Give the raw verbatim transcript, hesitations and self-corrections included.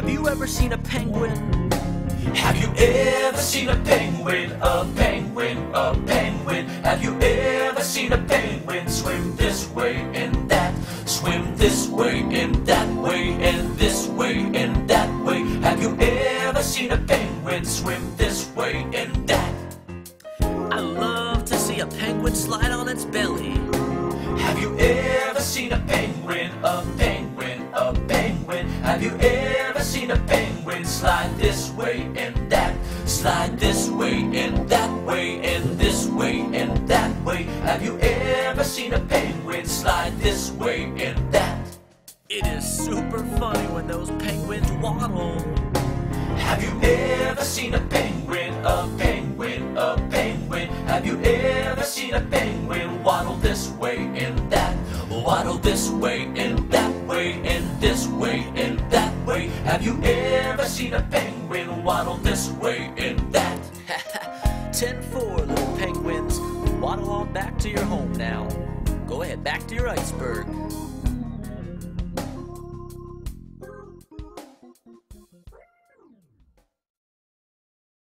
Have you ever seen a penguin? Have you ever seen a penguin, a penguin, a penguin? Have you ever seen a penguin swim this way and that? Swim this way and that way and this way and that way. Have you ever seen a penguin swim this way and that? I love to see a penguin slide on its belly. Have you ever seen a penguin, a penguin, a penguin? Have you ever seen a penguin slide this way and that? Slide this way and that way and this way and that way. Have you ever seen a penguin slide this way and that? It is super funny when those penguins waddle. Have you ever seen a penguin, a penguin, a penguin? Have you ever seen a penguin waddle this way and that? Waddle this way and that way and this way and that way. Have you ever seen a penguin waddle this way and that? ten four, little penguins. Waddle on back to your home now. Go ahead, back to your iceberg.